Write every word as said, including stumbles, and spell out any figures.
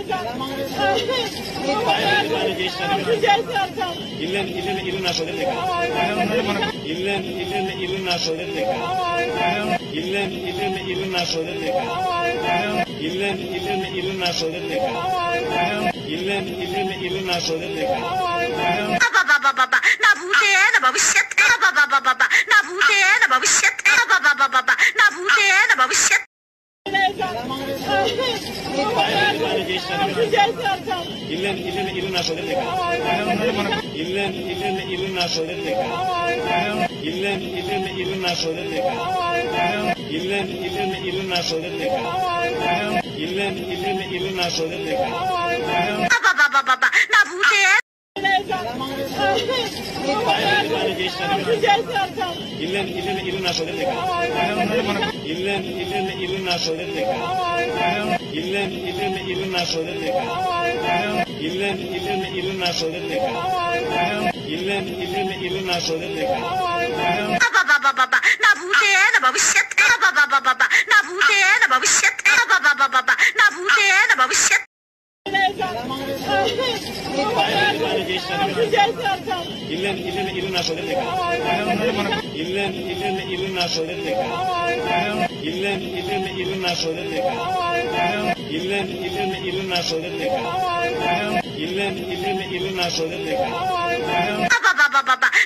ఇల్లు ఇల్లు ఇల్లు నా సోదరు ఇల్లు ఇల్లు ఇల్లు నా సోదరు ఇల్లు ఇల్లు ఇల్లు నా సోదరు ఇల్లు ఇల్లు ఇల్లు నా సోదరు ఇల్లు ఇల్లు ఇల్లు నా సోదరు నా భూతే నా భవిష్యత్ నా భూతే నా భవిష్యత్ నా భూతే నా భవిష్యత్ ఇల్లు ఇల్లు ఇల్లు నా సోదరు ఇల్లు ఇల్లు ఇల్లు నా సోదరు ఇల్లు ఇల్లు ఇల్లు నా సోదరు ఇల్లు ఇల్లు ఇల్లు నా సోదరు ఇల్లు ఇల్లు ఇల్లు నా సోదరు నా భూతే ఇల్లు ఇల్లు ఇల్లు నా సోదరు ఇల్లు ఇల్లు ఇల్లు నా సోదరు ఇల్లు ఇల్లు ఇల్లు నా సోదరు ఇల్లు ఇల్లు ఇల్లు నా సోదరు ఇల్లు ఇల్లు ఇల్లు నా సోదరు నా భూతే నా భవిష్యత్ నా భూతే నా భవిష్యత్ నా భూతే నా భవిష్యత్ ఇల్లు ఇల్లు ఇల్లు నా సోదరు ఇల్లు ఇల్లు ఇల్లు నా సోదరు ఇల్లు ఇల్లు ఇల్లు నా సోదరు ఇల్లు ఇల్లు ఇల్లు నా సోదరు ఇల్లు ఇల్లు ఇల్లు నా సోదరు